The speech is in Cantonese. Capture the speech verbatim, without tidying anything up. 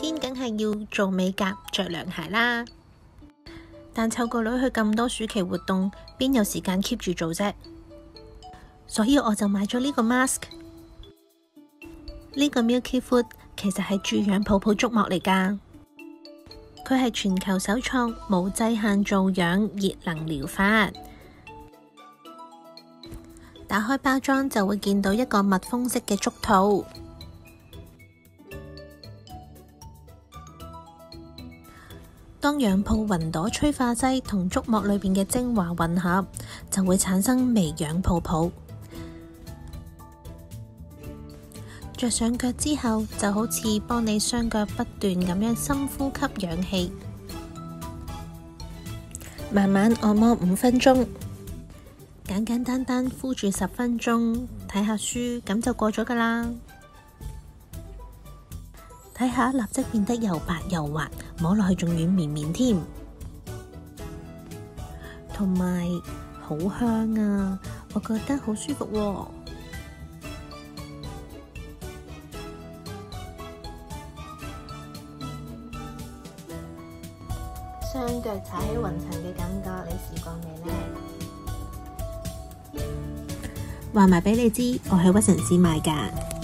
先梗係要做美甲、着涼鞋啦。但湊個女去咁多暑期活動，邊有時間 keep 住做啫？所以我就買咗呢個 mask。呢個 Milky Food 其實係助養泡泡觸膜嚟㗎，佢係全球首創無劑限造氧熱能療法。打開包裝就會見到一個密封式嘅竹套，當氧泡雲朵催化劑同觸膜裏邊嘅精華混合，就會產生微氧泡泡。着上腳之後，就好似幫你雙腳不斷咁樣深呼吸氧氣，慢慢按摩五分鐘。簡簡單單敷住十分鐘，睇下書，咁就過咗㗎喇。睇下立即變得又白又滑，摸落去仲軟綿綿添，同埋好香啊！我覺得好舒服喎。雙腳踩喺雲層嘅感覺，你試過未呢？話埋俾你知，我喺屈臣氏買㗎。